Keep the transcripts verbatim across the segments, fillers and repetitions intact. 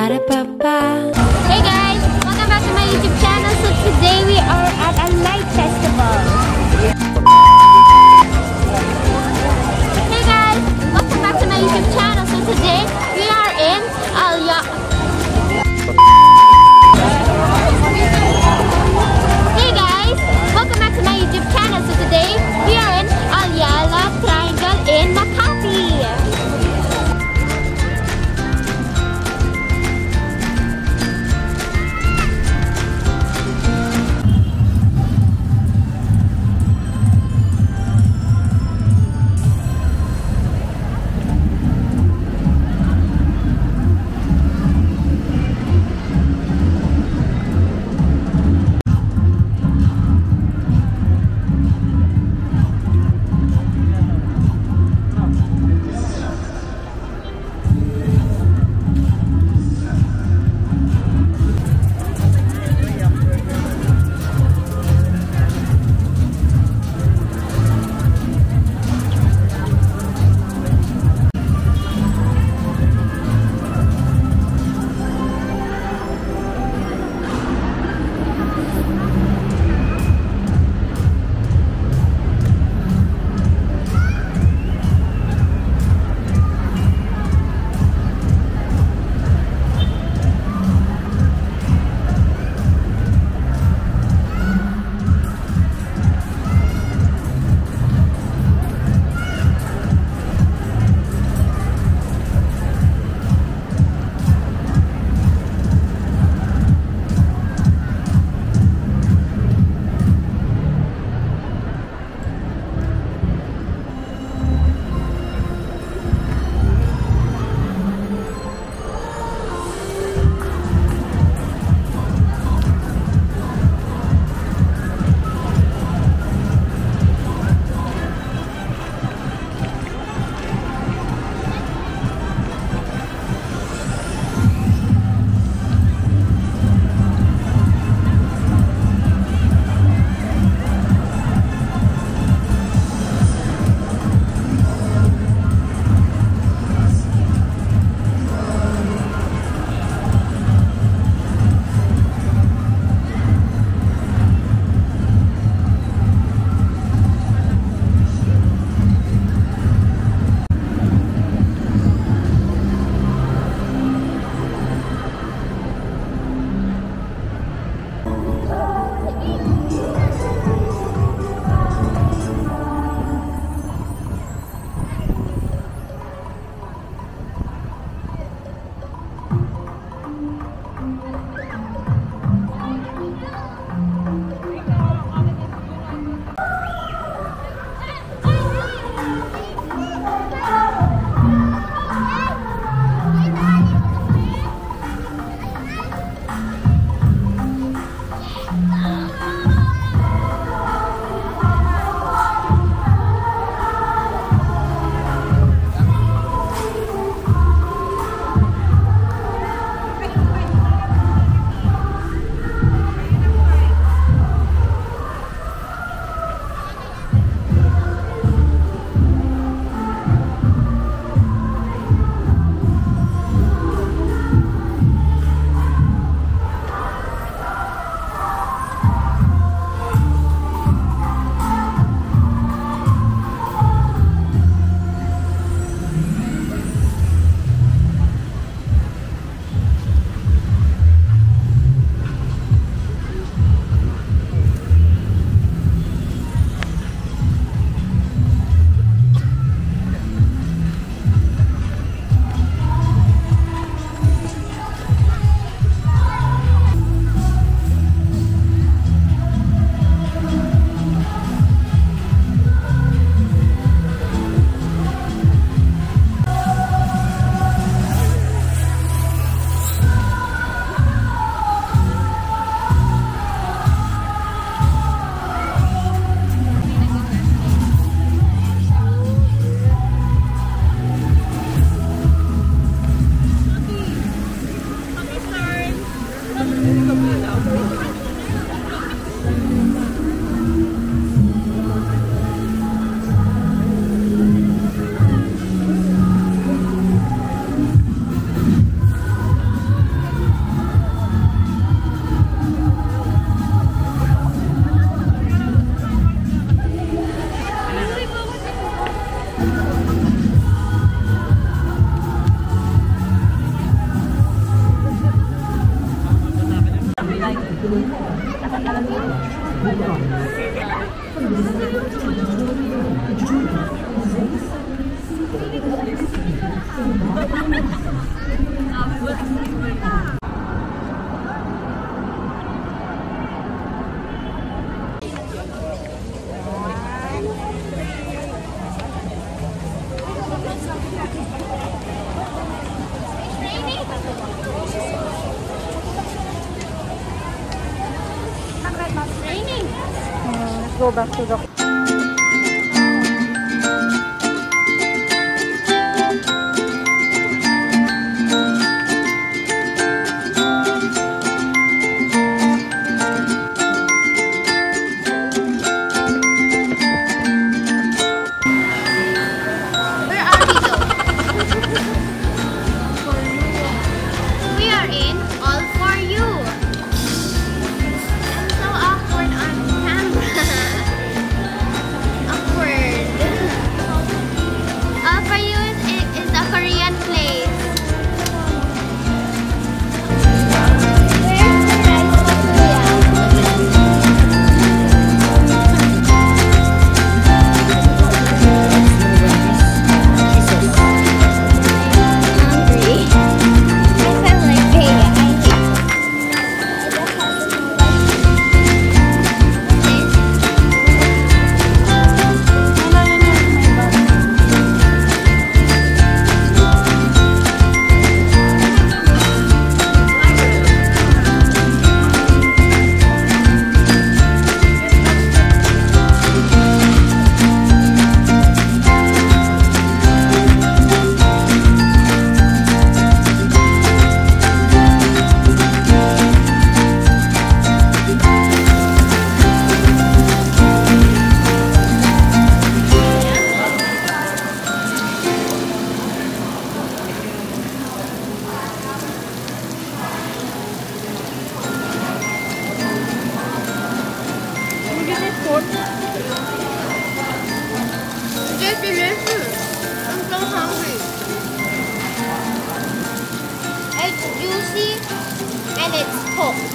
Ba-da-ba-ba. Hey guys! Welcome back to my YouTube channel. So today we are at a light festival. Hey guys! Welcome back to my YouTube channel. So today we are in Ayala. Hey guys! Welcome back to my YouTube channel. So today we are in Ayala Triangle in Makati. Go back to the It's delicious. I'm so hungry. It's juicy and it's cooked.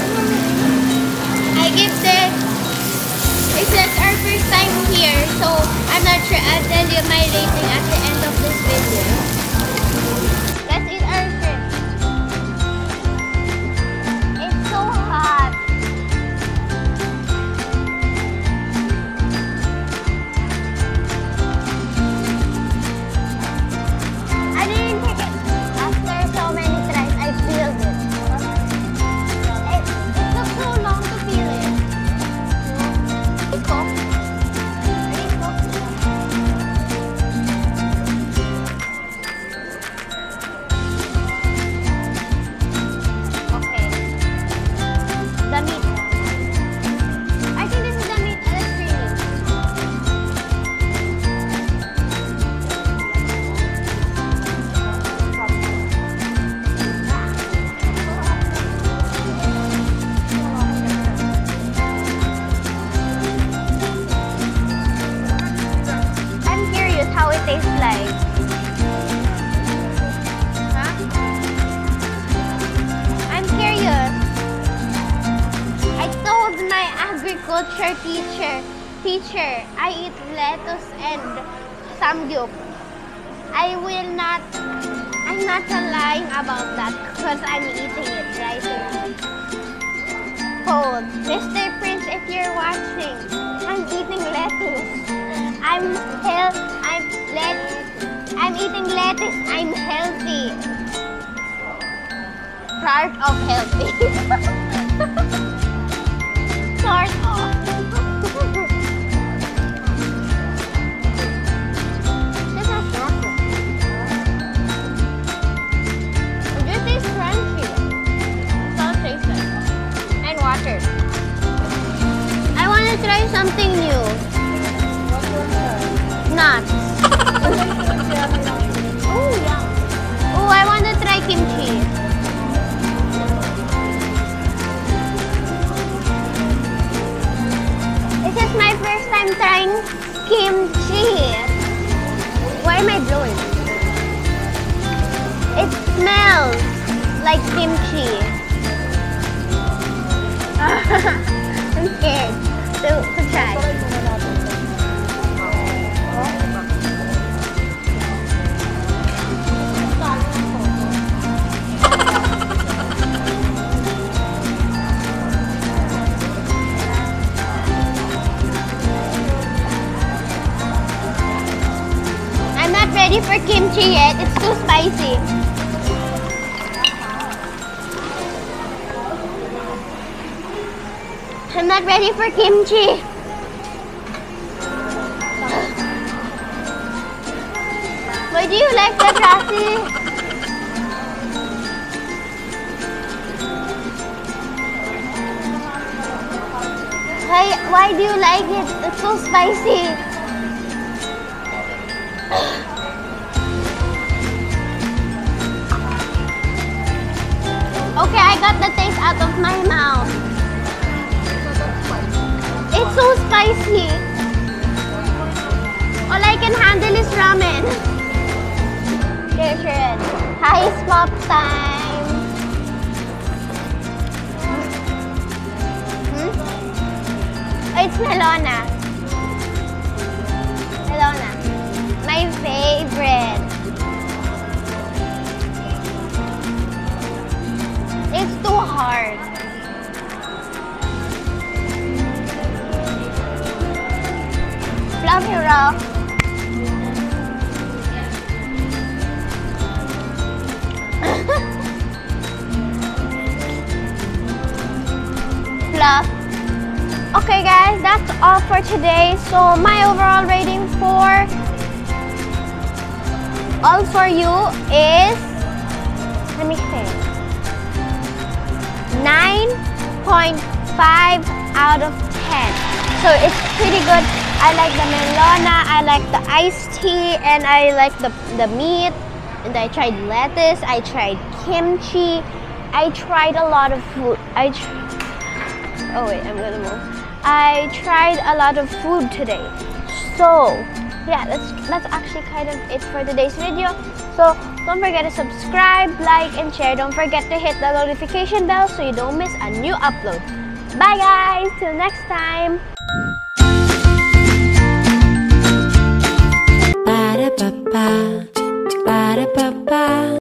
I give this. It's just our first time here, so I'm not sure. I'll tell you my rating at the end of this video. Let's eat our shrimp. It's so hot. I didn't take it. After so many tries, I peeled it. It, it took so long to peel it. It's cooked. It's cooked. Okay. The meat. I think this is the meat and the creamy. I'm curious how it tastes like. Huh? I'm curious. I told my agriculture teacher, teacher, I eat lettuce and samgyup. I will not, I'm not lying about that because I'm eating it right now. Hold, Mister Prince, if you're watching, I'm eating lettuce. I'm health. I'm let. I'm eating lettuce. I'm healthy. Part of healthy. Sort of. This has nothing. This is crunchy. So tasty. And water. I want to try something new. Nuts. Oh yeah. Oh, I want to try kimchi. This is my first time trying kimchi. Why am I blowing? It smells like kimchi. I'm scared to, to try. I'm not ready for kimchi yet. It's too spicy. I'm not ready for kimchi. Why do you like that, Rasi? Why, why do you like it? It's so spicy. Okay, I got the taste out of my mouth. It's so spicy. All I can handle is ramen. Okay, sure. Hi, swap time. Hmm? It's Melona. Melona. My favorite. It's too hard. Fluffy rock. Fluff. Okay guys, that's all for today. So my overall rating for All For You is, let me see, nine point five out of ten. So it's pretty good. I like the melona, I like the iced tea, and I like the, the meat. And I tried lettuce, I tried kimchi. I tried a lot of food. I tr Oh wait, I'm gonna move. I tried a lot of food today. So yeah, that's that's actually kind of it for today's video. So don't forget to subscribe, like, and share. Don't forget to hit the notification bell so you don't miss a new upload. Bye guys, till next time. Ba-da-ba-ba, ba-da-ba-ba.